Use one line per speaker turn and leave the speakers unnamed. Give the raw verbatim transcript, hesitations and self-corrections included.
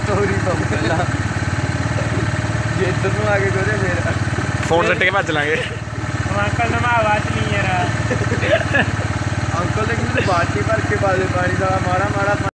ਤੋਰੀ ਪਾਉ ਪਹਿਲਾਂ ਜੇ ਇੱਧਰ ਨੂੰ ਆ ਕੇ ਗੋਰੇ ਫੇਰ
ਫੋਨ ਸੱਟ ਕੇ ਭੱਜ ਲਾਂਗੇ।
ਅੰਕਲ ਨਵਾਵਾ ਚ ਨਹੀਂ ਯਾਰ
ਅੰਕਲ ਨੇ ਕਿਹਨੂੰ ਬਾਲਟੀ ਭਰ ਕੇ ਪਾ ਦੇ ਪਾਣੀ ਦਾ ਮਾੜਾ ਮਾੜਾ